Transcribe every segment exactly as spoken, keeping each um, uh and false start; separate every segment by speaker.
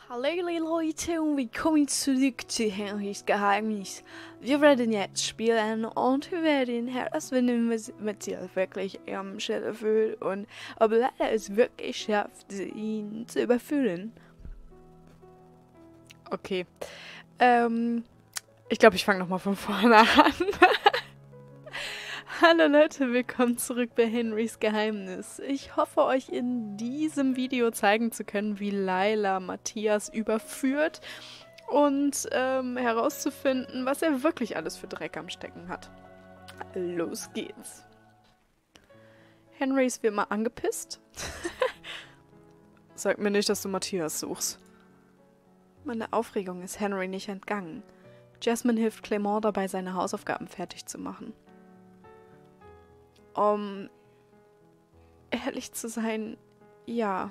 Speaker 1: Hallo Leute und willkommen zurück zu Henrys Geheimnis. Wir werden jetzt spielen und wir werden herausfinden, was Matthias wirklich am Stelle fühlt und ob er es wirklich schafft, ihn zu überführen. Okay. Ähm, ich glaube, ich fange nochmal von vorne an. Hallo Leute, willkommen zurück bei Henrys Geheimnis. Ich hoffe, euch in diesem Video zeigen zu können, wie Layla Matthias überführt und ähm, herauszufinden, was er wirklich alles für Dreck am Stecken hat. Los geht's. Henry ist wie immer angepisst. Sag mir nicht, dass du Matthias suchst. Meine Aufregung ist Henry nicht entgangen. Jasmine hilft Clement dabei, seine Hausaufgaben fertig zu machen. Um ehrlich zu sein, ja.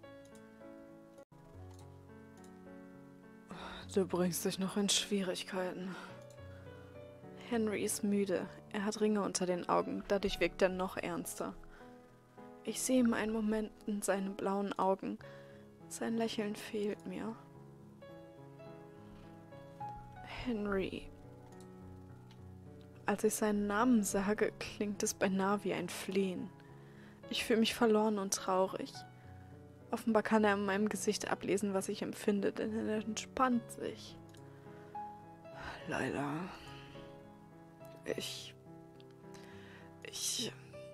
Speaker 1: Du bringst dich noch in Schwierigkeiten. Henry ist müde. Er hat Ringe unter den Augen, dadurch wirkt er noch ernster. Ich sehe ihm einen Moment in seinen blauen Augen. Sein Lächeln fehlt mir. Henry. Als ich seinen Namen sage, klingt es beinahe wie ein Flehen. Ich fühle mich verloren und traurig. Offenbar kann er in meinem Gesicht ablesen, was ich empfinde, denn er entspannt sich. Leider. Ich... Ich...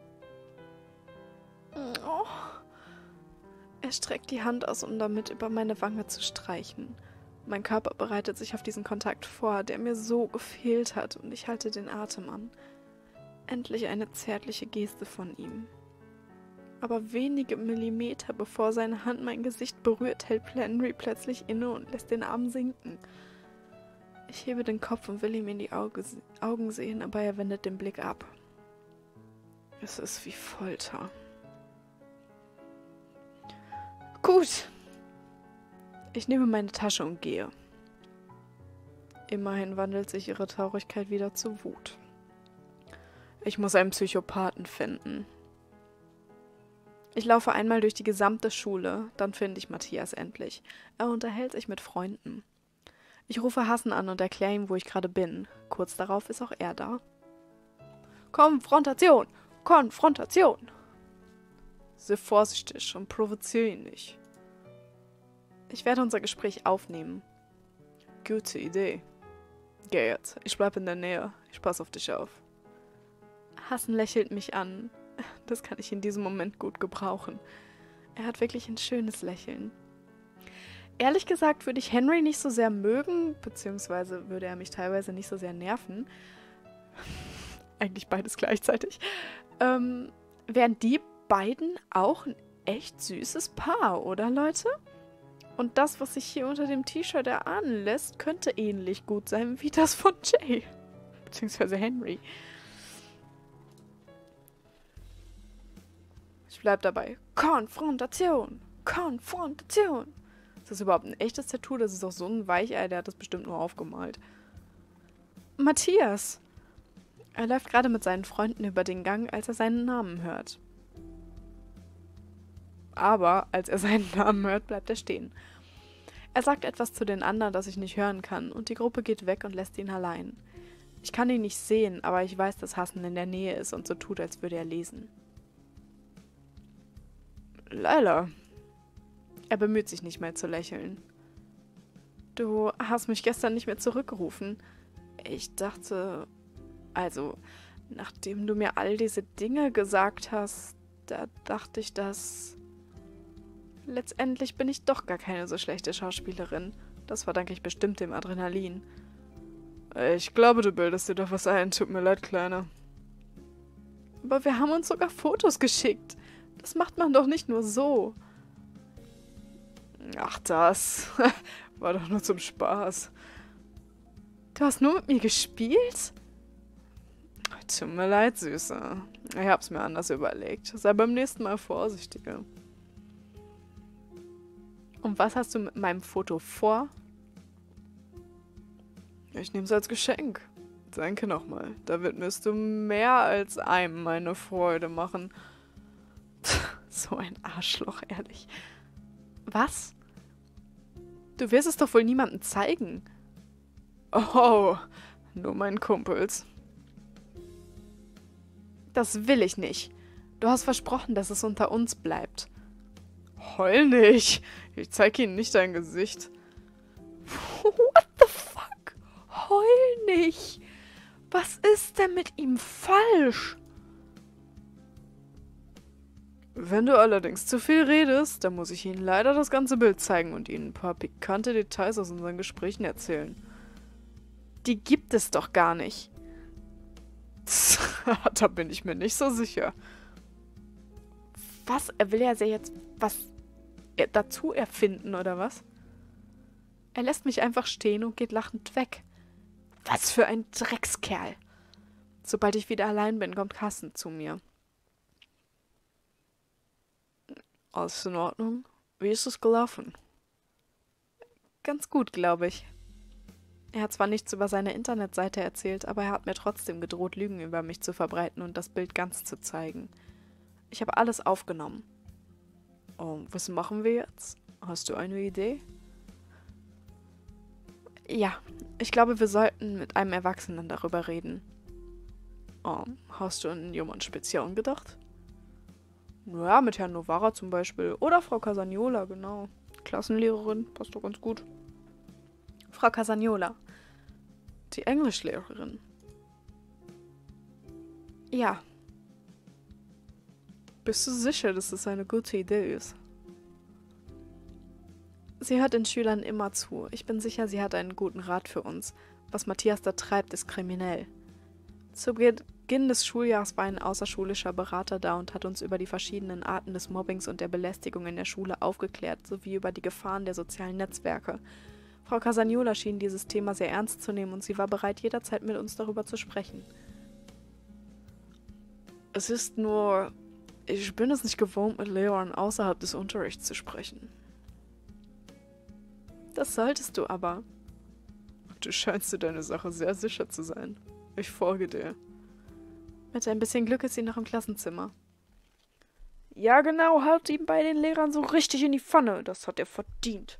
Speaker 1: Oh. Er streckt die Hand aus, um damit über meine Wange zu streichen. Mein Körper bereitet sich auf diesen Kontakt vor, der mir so gefehlt hat, und ich halte den Atem an. Endlich eine zärtliche Geste von ihm. Aber wenige Millimeter bevor seine Hand mein Gesicht berührt, hält Henry plötzlich inne und lässt den Arm sinken. Ich hebe den Kopf und will ihm in die Auge, Augen sehen, aber er wendet den Blick ab. Es ist wie Folter. Gut. Ich nehme meine Tasche und gehe. Immerhin wandelt sich ihre Traurigkeit wieder zu Wut. Ich muss einen Psychopathen finden. Ich laufe einmal durch die gesamte Schule, dann finde ich Matthias endlich. Er unterhält sich mit Freunden. Ich rufe Hassan an und erkläre ihm, wo ich gerade bin. Kurz darauf ist auch er da. Konfrontation! Konfrontation! Sei vorsichtig und provoziere ihn nicht. Ich werde unser Gespräch aufnehmen. Gute Idee. Geh jetzt. Ich bleibe in der Nähe. Ich passe auf dich auf. Hassan lächelt mich an. Das kann ich in diesem Moment gut gebrauchen. Er hat wirklich ein schönes Lächeln. Ehrlich gesagt würde ich Henry nicht so sehr mögen, beziehungsweise würde er mich teilweise nicht so sehr nerven. Eigentlich beides gleichzeitig. Ähm, wären die beiden auch ein echt süßes Paar, oder Leute? Und das, was sich hier unter dem T-Shirt erahnen lässt, könnte ähnlich gut sein wie das von Jay. Beziehungsweise Henry. Ich bleib dabei. Konfrontation! Konfrontation! Ist das überhaupt ein echtes Tattoo? Das ist doch so ein Weichei, der hat das bestimmt nur aufgemalt. Matthias! Er läuft gerade mit seinen Freunden über den Gang, als er seinen Namen hört. Aber als er seinen Namen hört, bleibt er stehen. Er sagt etwas zu den anderen, das ich nicht hören kann, und die Gruppe geht weg und lässt ihn allein. Ich kann ihn nicht sehen, aber ich weiß, dass Hassan in der Nähe ist und so tut, als würde er lesen. Layla. Er bemüht sich nicht mehr zu lächeln. Du hast mich gestern nicht mehr zurückgerufen. Ich dachte... Also, nachdem du mir all diese Dinge gesagt hast, da dachte ich, dass... Letztendlich bin ich doch gar keine so schlechte Schauspielerin. Das verdanke ich bestimmt dem Adrenalin. Ich glaube, du bildest dir doch was ein. Tut mir leid, Kleiner. Aber wir haben uns sogar Fotos geschickt. Das macht man doch nicht nur so. Ach, das war doch nur zum Spaß. Du hast nur mit mir gespielt? Tut mir leid, Süße. Ich hab's mir anders überlegt. Sei beim nächsten Mal vorsichtiger. Und was hast du mit meinem Foto vor? Ich nehme es als Geschenk. Danke nochmal. Damit wirst du mehr als einem meine Freude machen. So ein Arschloch, ehrlich. Was? Du wirst es doch wohl niemandem zeigen. Oh, nur meinen Kumpels. Das will ich nicht. Du hast versprochen, dass es unter uns bleibt. Heul nicht. Ich zeig ihnen nicht dein Gesicht. What the fuck? Heul nicht. Was ist denn mit ihm falsch? Wenn du allerdings zu viel redest, dann muss ich Ihnen leider das ganze Bild zeigen und Ihnen ein paar pikante Details aus unseren Gesprächen erzählen. Die gibt es doch gar nicht. Da bin ich mir nicht so sicher. Was? Er will ja jetzt was dazu erfinden, oder was? Er lässt mich einfach stehen und geht lachend weg. Was für ein Dreckskerl. Sobald ich wieder allein bin, kommt Carsten zu mir. Alles in Ordnung? Wie ist es gelaufen? Ganz gut, glaube ich. Er hat zwar nichts über seine Internetseite erzählt, aber er hat mir trotzdem gedroht, Lügen über mich zu verbreiten und das Bild ganz zu zeigen. Ich habe alles aufgenommen. Oh, was machen wir jetzt? Hast du eine Idee? Ja, ich glaube, wir sollten mit einem Erwachsenen darüber reden. Oh, hast du an jemanden Speziellen gedacht? Naja, mit Herrn Novara zum Beispiel. Oder Frau Casagnola, genau. Klassenlehrerin, passt doch ganz gut. Frau Casagnola. Die Englischlehrerin. Ja. Bist du sicher, dass das eine gute Idee ist? Sie hört den Schülern immer zu. Ich bin sicher, sie hat einen guten Rat für uns. Was Matthias da treibt, ist kriminell. Zu Beginn des Schuljahres war ein außerschulischer Berater da und hat uns über die verschiedenen Arten des Mobbings und der Belästigung in der Schule aufgeklärt, sowie über die Gefahren der sozialen Netzwerke. Frau Casagnola schien dieses Thema sehr ernst zu nehmen und sie war bereit, jederzeit mit uns darüber zu sprechen. Es ist nur... Ich bin es nicht gewohnt, mit Lehrern außerhalb des Unterrichts zu sprechen. Das solltest du aber. Du scheinst dir deine Sache sehr sicher zu sein. Ich folge dir. Mit ein bisschen Glück ist sie noch im Klassenzimmer. Ja genau, haut ihm bei den Lehrern so richtig in die Pfanne. Das hat er verdient.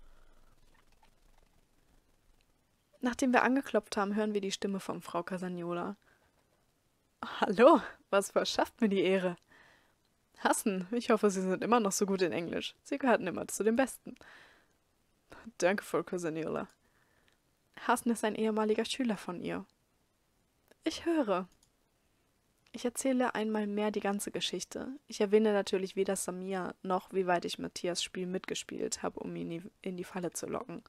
Speaker 1: Nachdem wir angeklopft haben, hören wir die Stimme von Frau Casagnola. Hallo, was verschafft mir die Ehre? Hassen, ich hoffe, Sie sind immer noch so gut in Englisch. Sie gehörten immer zu den Besten. Danke, Frau Casagnola. Hassen ist ein ehemaliger Schüler von ihr. Ich höre. Ich erzähle einmal mehr die ganze Geschichte. Ich erwähne natürlich weder Samir noch, wie weit ich Matthias Spiel mitgespielt habe, um ihn in die Falle zu locken.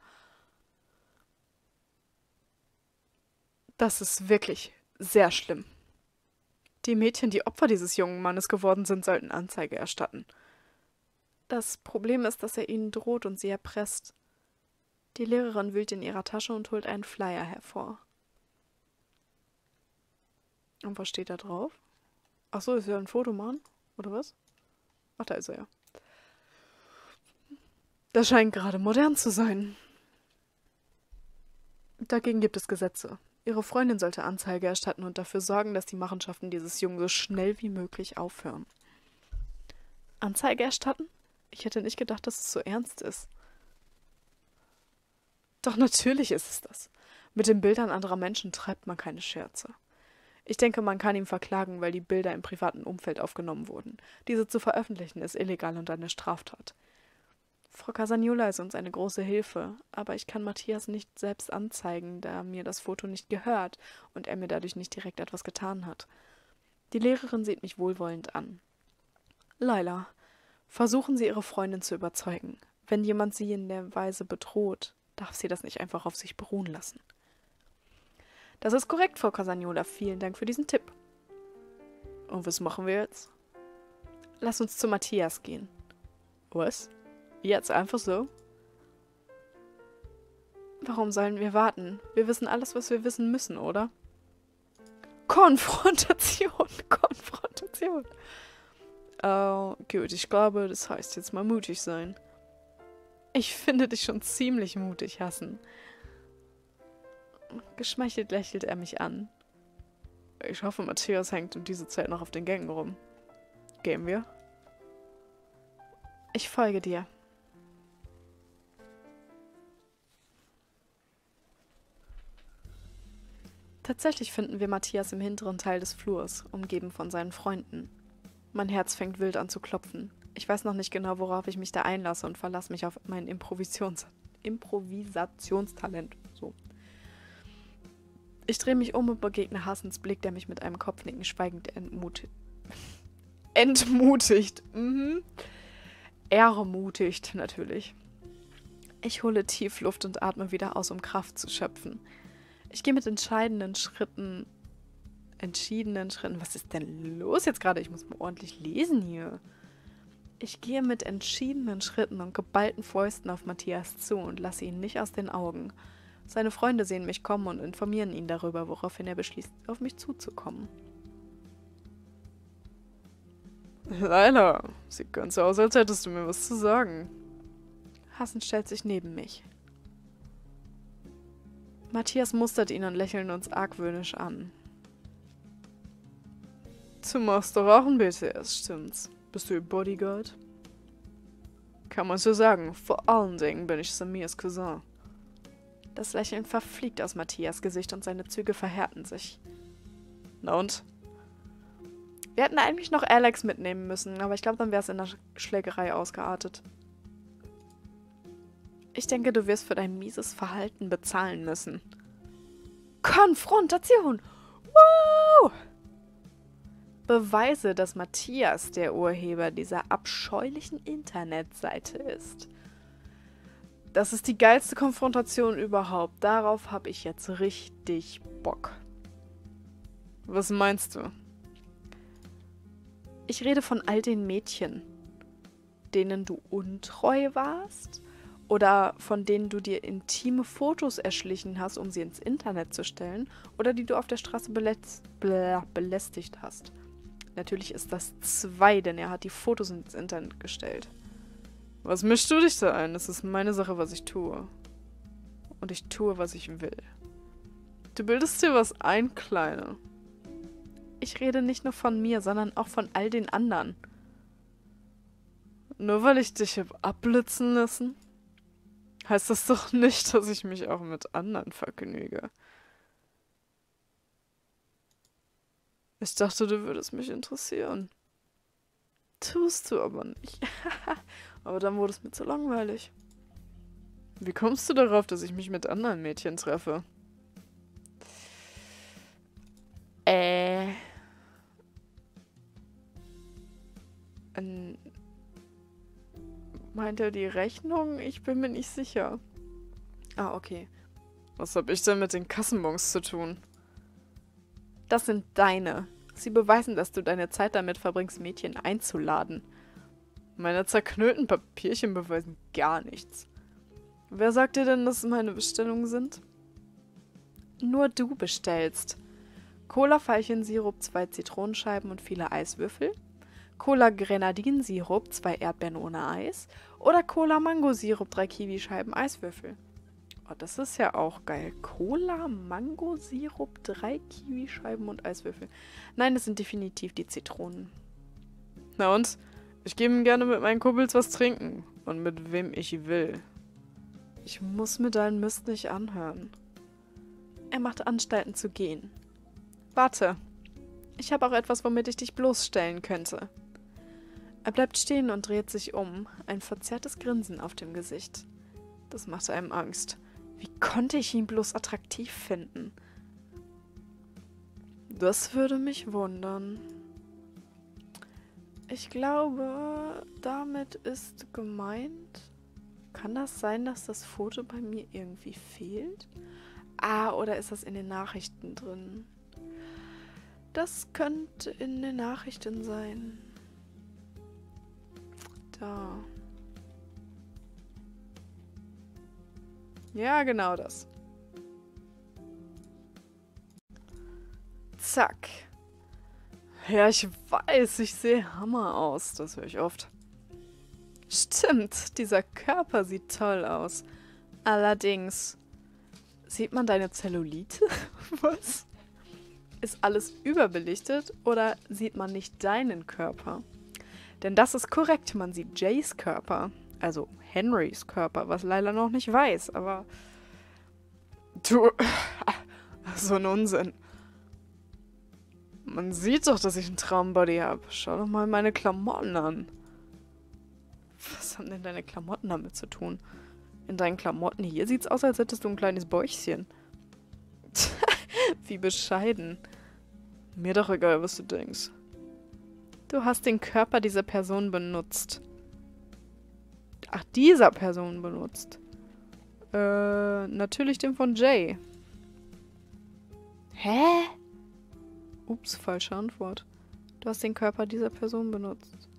Speaker 1: Das ist wirklich sehr schlimm. Die Mädchen, die Opfer dieses jungen Mannes geworden sind, sollten Anzeige erstatten. Das Problem ist, dass er ihnen droht und sie erpresst. Die Lehrerin wühlt in ihrer Tasche und holt einen Flyer hervor. Und was steht da drauf? Ach so, ist ja ein Fotomann? Oder was? Ach, da ist er ja. Das scheint gerade modern zu sein. Dagegen gibt es Gesetze. Ihre Freundin sollte Anzeige erstatten und dafür sorgen, dass die Machenschaften dieses Jungen so schnell wie möglich aufhören. Anzeige erstatten? Ich hätte nicht gedacht, dass es so ernst ist. Doch natürlich ist es das. Mit den Bildern anderer Menschen treibt man keine Scherze. Ich denke, man kann ihn verklagen, weil die Bilder im privaten Umfeld aufgenommen wurden. Diese zu veröffentlichen ist illegal und eine Straftat. Frau Casagnola ist uns eine große Hilfe, aber ich kann Matthias nicht selbst anzeigen, da mir das Foto nicht gehört und er mir dadurch nicht direkt etwas getan hat. Die Lehrerin sieht mich wohlwollend an. Laila, versuchen Sie, Ihre Freundin zu überzeugen. Wenn jemand Sie in der Weise bedroht, darf sie das nicht einfach auf sich beruhen lassen. Das ist korrekt, Frau Casagnola. Vielen Dank für diesen Tipp. Und was machen wir jetzt? Lass uns zu Matthias gehen. Was? Jetzt einfach so? Warum sollen wir warten? Wir wissen alles, was wir wissen müssen, oder? Konfrontation! Konfrontation! Oh, gut, ich glaube, das heißt jetzt mal mutig sein. Ich finde dich schon ziemlich mutig, Hassen. Geschmeichelt lächelt er mich an. Ich hoffe, Matthias hängt um diese Zeit noch auf den Gängen rum. Gehen wir? Ich folge dir. Tatsächlich finden wir Matthias im hinteren Teil des Flurs, umgeben von seinen Freunden. Mein Herz fängt wild an zu klopfen. Ich weiß noch nicht genau, worauf ich mich da einlasse und verlasse mich auf mein Improvisations Improvisationstalent. So. Ich drehe mich um und begegne Hassens Blick, der mich mit einem Kopfnicken schweigend entmutigt. Entmutigt. Mhm. Ermutigt, natürlich. Ich hole tief Luft und atme wieder aus, um Kraft zu schöpfen. Ich gehe mit entscheidenden Schritten... Entschiedenen Schritten... Was ist denn los jetzt gerade? Ich muss mal ordentlich lesen hier. Ich gehe mit entschiedenen Schritten und geballten Fäusten auf Matthias zu und lasse ihn nicht aus den Augen. Seine Freunde sehen mich kommen und informieren ihn darüber, woraufhin er beschließt, auf mich zuzukommen. Laila, sieht ganz so aus, als hättest du mir was zu sagen. Hassen stellt sich neben mich. Matthias mustert ihn und lächelt uns argwöhnisch an. Du machst doch auch ein B T S, stimmt's? Bist du ihr Bodyguard? Kann man so sagen. Vor allen Dingen bin ich Samirs Cousin. Das Lächeln verfliegt aus Matthias Gesicht und seine Züge verhärten sich. Na und? Wir hätten eigentlich noch Alex mitnehmen müssen, aber ich glaube, dann wäre es in der Schlägerei ausgeartet. Ich denke, du wirst für dein mieses Verhalten bezahlen müssen. Konfrontation! Woo! Beweise, dass Matthias der Urheber dieser abscheulichen Internetseite ist. Das ist die geilste Konfrontation überhaupt. Darauf habe ich jetzt richtig Bock. Was meinst du? Ich rede von all den Mädchen, denen du untreu warst oder von denen du dir intime Fotos erschlichen hast, um sie ins Internet zu stellen oder die du auf der Straße belä- belä- belästigt hast. Natürlich ist das zwei, denn er hat die Fotos ins Internet gestellt. Was mischst du dich da ein? Es ist meine Sache, was ich tue. Und ich tue, was ich will. Du bildest dir was ein, Kleine. Ich rede nicht nur von mir, sondern auch von all den anderen. Nur weil ich dich habe abblitzen lassen, heißt das doch nicht, dass ich mich auch mit anderen vergnüge. Ich dachte, du würdest mich interessieren. Tust du aber nicht. Aber dann wurde es mir zu langweilig. Wie kommst du darauf, dass ich mich mit anderen Mädchen treffe? Äh... Ähm, meint er die Rechnung? Ich bin mir nicht sicher. Ah, okay. Was hab ich denn mit den Kassenbons zu tun? Das sind deine. Sie beweisen, dass du deine Zeit damit verbringst, Mädchen einzuladen. Meine zerknüllten Papierchen beweisen gar nichts. Wer sagt dir denn, dass es meine Bestellungen sind? Nur du bestellst. Cola-Veilchensirup, zwei Zitronenscheiben und viele Eiswürfel. Cola-Grenadinsirup, zwei Erdbeeren ohne Eis. Oder Cola-Mango-Sirup, drei Kiwischeiben Eiswürfel. Oh, das ist ja auch geil. Cola-Mango-Sirup, drei Kiwischeiben und Eiswürfel. Nein, das sind definitiv die Zitronen. Na und? Ich gebe ihm gerne mit meinen Kumpels was trinken. Und mit wem ich will. Ich muss mir deinen Mist nicht anhören. Er macht Anstalten zu gehen. Warte. Ich habe auch etwas, womit ich dich bloßstellen könnte. Er bleibt stehen und dreht sich um, ein verzerrtes Grinsen auf dem Gesicht. Das macht einem Angst. Wie konnte ich ihn bloß attraktiv finden? Das würde mich wundern. Ich glaube, damit ist gemeint... Kann das sein, dass das Foto bei mir irgendwie fehlt? Ah, oder ist das in den Nachrichten drin? Das könnte in den Nachrichten sein. Da. Ja, genau das. Zack. Ja, ich weiß, ich sehe Hammer aus. Das höre ich oft. Stimmt, dieser Körper sieht toll aus. Allerdings, sieht man deine Zellulite? Was? Ist alles überbelichtet oder sieht man nicht deinen Körper? Denn das ist korrekt, man sieht Jays Körper. Also Henrys Körper, was Laila noch nicht weiß, aber... Du So ein Unsinn. Man sieht doch, dass ich einen Traumbody habe. Schau doch mal meine Klamotten an. Was haben denn deine Klamotten damit zu tun? In deinen Klamotten hier sieht's aus, als hättest du ein kleines Bäuchchen. Wie bescheiden. Mir doch egal, was du denkst. Du hast den Körper dieser Person benutzt. Ach, dieser Person benutzt. Äh, natürlich den von Jay. Hä? Ups, falsche Antwort. Du hast den Körper dieser Person benutzt.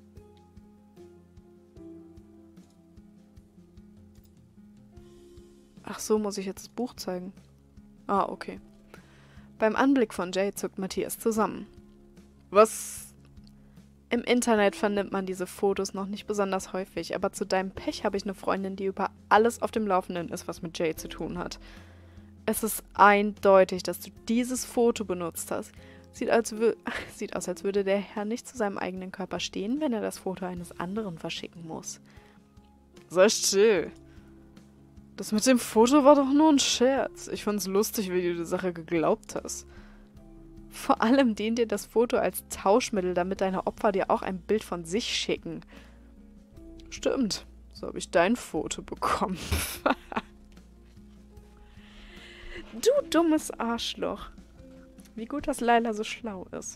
Speaker 1: Ach so, muss ich jetzt das Buch zeigen? Ah, okay. Beim Anblick von Jay zuckt Matthias zusammen. Was? Im Internet vernimmt man diese Fotos noch nicht besonders häufig, aber zu deinem Pech habe ich eine Freundin, die über alles auf dem Laufenden ist, was mit Jay zu tun hat. Es ist eindeutig, dass du dieses Foto benutzt hast. Sieht, als Sieht aus, als würde der Herr nicht zu seinem eigenen Körper stehen, wenn er das Foto eines anderen verschicken muss. Sei still. Das mit dem Foto war doch nur ein Scherz. Ich fand's lustig, wie du die Sache geglaubt hast. Vor allem dient dir das Foto als Tauschmittel, damit deine Opfer dir auch ein Bild von sich schicken. Stimmt, so habe ich dein Foto bekommen. Du dummes Arschloch. Wie gut, dass Laila so schlau ist.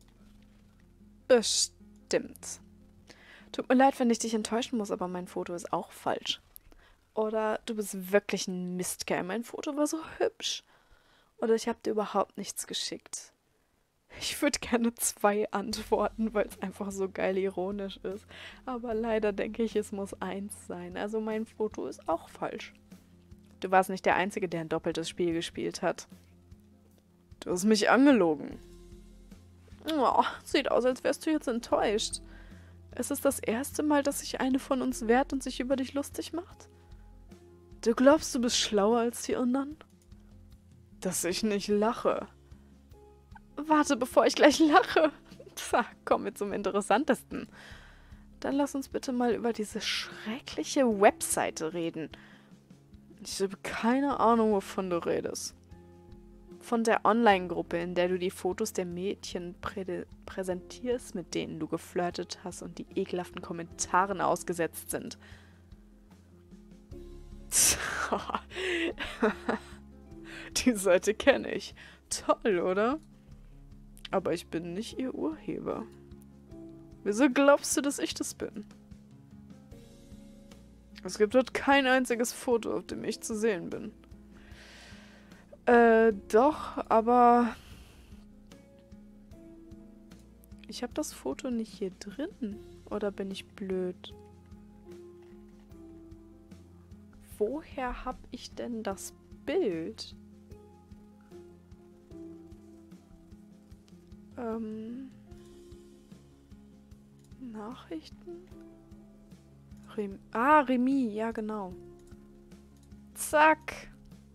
Speaker 1: Bestimmt. Tut mir leid, wenn ich dich enttäuschen muss, aber mein Foto ist auch falsch. Oder du bist wirklich ein Mistkerl. Mein Foto war so hübsch. Oder ich habe dir überhaupt nichts geschickt. Ich würde gerne zwei antworten, weil es einfach so geil ironisch ist. Aber leider denke ich, es muss eins sein. Also mein Foto ist auch falsch. Du warst nicht der Einzige, der ein doppeltes Spiel gespielt hat. Du hast mich angelogen. Oh, sieht aus, als wärst du jetzt enttäuscht. Es ist das erste Mal, dass sich eine von uns wehrt und sich über dich lustig macht? Du glaubst, du bist schlauer als die anderen? Dass ich nicht lache. Warte, bevor ich gleich lache. Pah, kommen wir zum Interessantesten. Dann lass uns bitte mal über diese schreckliche Webseite reden. Ich habe keine Ahnung, wovon du redest. Von der Online-Gruppe, in der du die Fotos der Mädchen prä präsentierst, mit denen du geflirtet hast und die ekelhaften Kommentaren ausgesetzt sind. Die Seite kenne ich. Toll, oder? Aber ich bin nicht ihr Urheber. Wieso glaubst du, dass ich das bin? Es gibt dort kein einziges Foto, auf dem ich zu sehen bin. Äh, doch, aber... Ich habe das Foto nicht hier drin. Oder bin ich blöd? Woher habe ich denn das Bild? Ähm... Nachrichten? Rem ah, Remy, ja genau. Zack.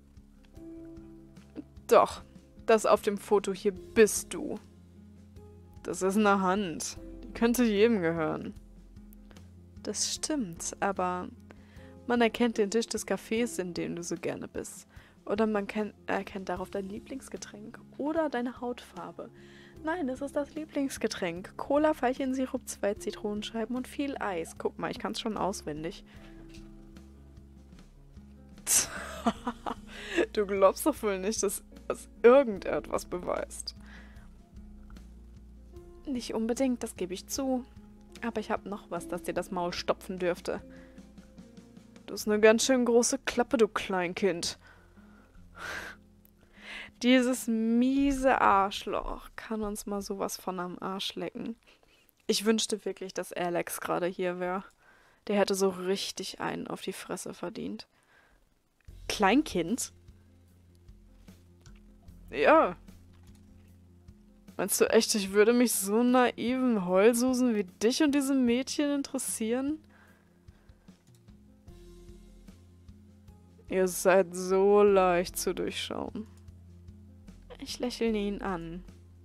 Speaker 1: Doch, das auf dem Foto hier bist du. Das ist eine Hand. Die könnte jedem gehören. Das stimmt, aber man erkennt den Tisch des Cafés, in dem du so gerne bist. Oder man kennt, erkennt darauf dein Lieblingsgetränk. Oder deine Hautfarbe. Nein, es ist das Lieblingsgetränk. Cola, Veilchensirup, zwei Zitronenscheiben und viel Eis. Guck mal, ich kann es schon auswendig. Du glaubst doch wohl nicht, dass das irgendetwas beweist. Nicht unbedingt, das gebe ich zu. Aber ich habe noch was, das dir das Maul stopfen dürfte. Du hast eine ganz schön große Klappe, du Kleinkind. Dieses miese Arschloch kann uns mal sowas von am Arsch lecken. Ich wünschte wirklich, dass Alex gerade hier wäre. Der hätte so richtig einen auf die Fresse verdient. Kleinkind? Ja. Meinst du echt, ich würde mich so naiven Heulsusen wie dich und diese Mädchen interessieren? Ihr seid so leicht zu durchschauen. Ich lächle ihn an.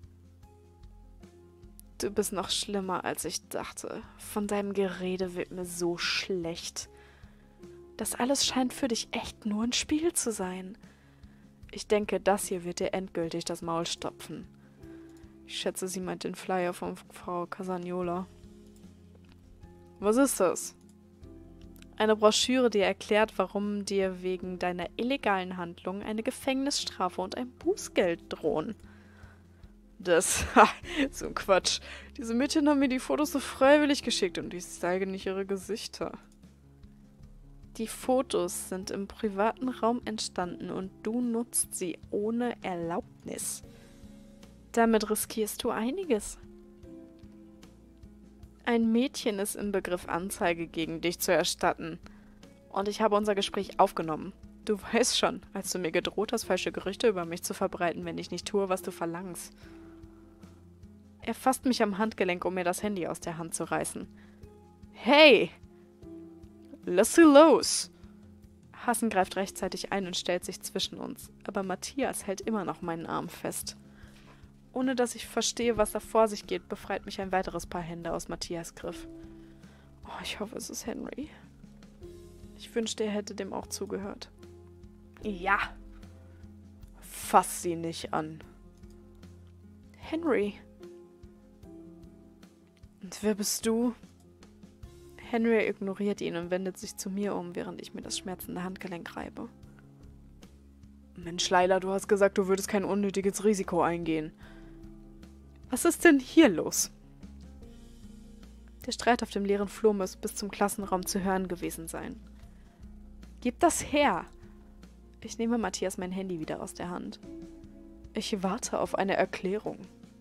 Speaker 1: Du bist noch schlimmer, als ich dachte. Von deinem Gerede wird mir so schlecht. Das alles scheint für dich echt nur ein Spiel zu sein. Ich denke, das hier wird dir endgültig das Maul stopfen. Ich schätze, sie meint den Flyer von Frau Casagnola. Was ist das? Eine Broschüre, die erklärt, warum dir wegen deiner illegalen Handlung eine Gefängnisstrafe und ein Bußgeld drohen. Das, ha, so ein Quatsch. Diese Mädchen haben mir die Fotos so freiwillig geschickt und ich zeige nicht ihre Gesichter. Die Fotos sind im privaten Raum entstanden und du nutzt sie ohne Erlaubnis. Damit riskierst du einiges. Ein Mädchen ist im Begriff, Anzeige gegen dich zu erstatten. Und ich habe unser Gespräch aufgenommen. Du weißt schon, als du mir gedroht hast, falsche Gerüchte über mich zu verbreiten, wenn ich nicht tue, was du verlangst. Er fasst mich am Handgelenk, um mir das Handy aus der Hand zu reißen. Hey! Lass sie los! Hassen greift rechtzeitig ein und stellt sich zwischen uns, aber Matthias hält immer noch meinen Arm fest. Ohne dass ich verstehe, was da vor sich geht, befreit mich ein weiteres Paar Hände aus Matthias Griff. Oh, ich hoffe, es ist Henry. Ich wünschte, er hätte dem auch zugehört. Ja! Fass sie nicht an. Henry. Und wer bist du? Henry ignoriert ihn und wendet sich zu mir um, während ich mir das schmerzende Handgelenk reibe. Mensch, Leila, du hast gesagt, du würdest kein unnötiges Risiko eingehen. Was ist denn hier los? Der Streit auf dem leeren Flur muss bis zum Klassenraum zu hören gewesen sein. Gib das her! Ich nehme Matthias mein Handy wieder aus der Hand. Ich warte auf eine Erklärung.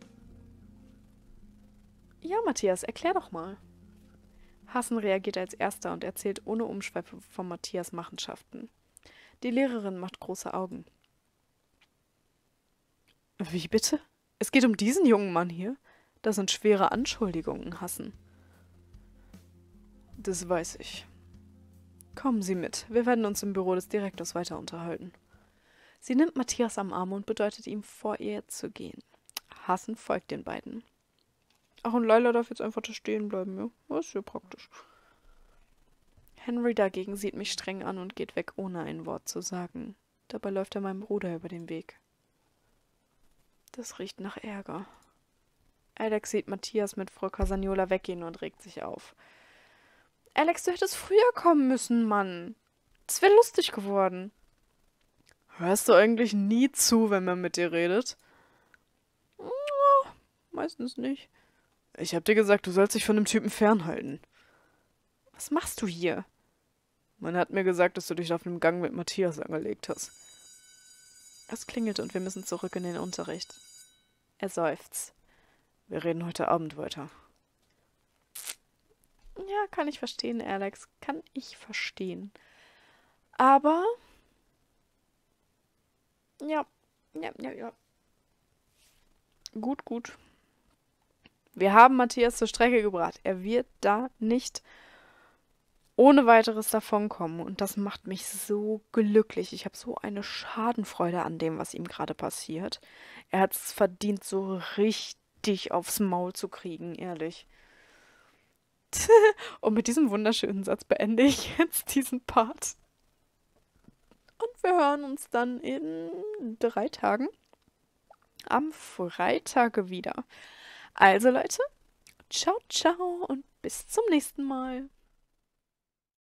Speaker 1: Ja, Matthias, erklär doch mal. Hassen reagiert als erster und erzählt ohne Umschweife von Matthias Machenschaften. Die Lehrerin macht große Augen. Wie bitte? Es geht um diesen jungen Mann hier? Das sind schwere Anschuldigungen, Hassen. Das weiß ich. Kommen Sie mit. Wir werden uns im Büro des Direktors weiter unterhalten. Sie nimmt Matthias am Arm und bedeutet ihm, vor ihr zu gehen. Hassen folgt den beiden. Ach, und Leila darf jetzt einfach da stehen bleiben, ja? Das ist ja praktisch. Henry dagegen sieht mich streng an und geht weg, ohne ein Wort zu sagen. Dabei läuft er meinem Bruder über den Weg. Das riecht nach Ärger. Alex sieht Matthias mit Frau Casagnola weggehen und regt sich auf. Alex, du hättest früher kommen müssen, Mann. Das wäre lustig geworden. Hörst du eigentlich nie zu, wenn man mit dir redet? Oh, meistens nicht. Ich hab dir gesagt, du sollst dich von dem Typen fernhalten. Was machst du hier? Man hat mir gesagt, dass du dich auf dem Gang mit Matthias angelegt hast. Es klingelt und wir müssen zurück in den Unterricht. Er seufzt. Wir reden heute Abend weiter. Ja, kann ich verstehen, Alex. Kann ich verstehen. Aber... Ja, ja, ja, ja. Gut, gut. Wir haben Matthias zur Strecke gebracht. Er wird da nicht ohne weiteres davonkommen. Und das macht mich so glücklich. Ich habe so eine Schadenfreude an dem, was ihm gerade passiert. Er hat es verdient, so richtig aufs Maul zu kriegen, ehrlich. Und mit diesem wunderschönen Satz beende ich jetzt diesen Part. Und wir hören uns dann in drei Tagen am Freitag wieder. Also Leute, ciao, ciao und bis zum nächsten Mal.